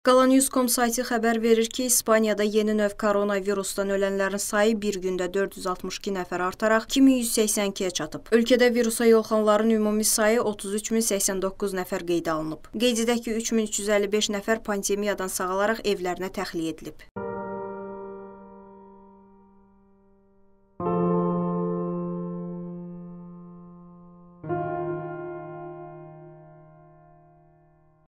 Qalanews.com sayti xəbər verir ki, İspaniyada yeni növ koronavirusdan ölənlərin sayı bir gündə 462 nəfər artaraq 2182-yə çatıb. Ölkədə virusa yoluxanların ümumi sayı 33089 nəfər qeydə alınıb. Qeyd edək ki, 3355 nəfər pandemiyadan sağalaraq evlərinə təxliyə edilib.